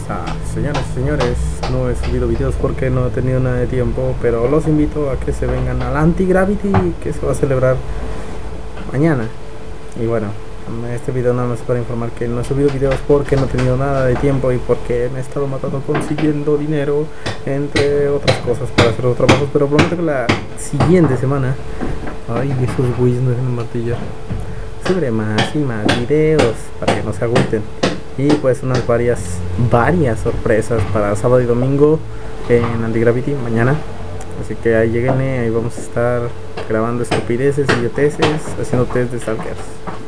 Señoras y señores, no he subido videos porque no he tenido nada de tiempo, pero los invito a que se vengan al Anti-Gravity, que se va a celebrar mañana. Y bueno, este video nada más para informar que no he subido videos porque no he tenido nada de tiempo y porque me he estado matando consiguiendo dinero, entre otras cosas, para hacer los trabajos. Pero prometo que la siguiente semana, ay, esos güeyes no dejan martillar, subiré más y más videos para que no se agüiten. Y pues unas varias sorpresas para sábado y domingo en Anti-Gravity mañana. Así que ahí lleguenle, ahí vamos a estar grabando estupideces, idioteces, haciendo test de stalkers.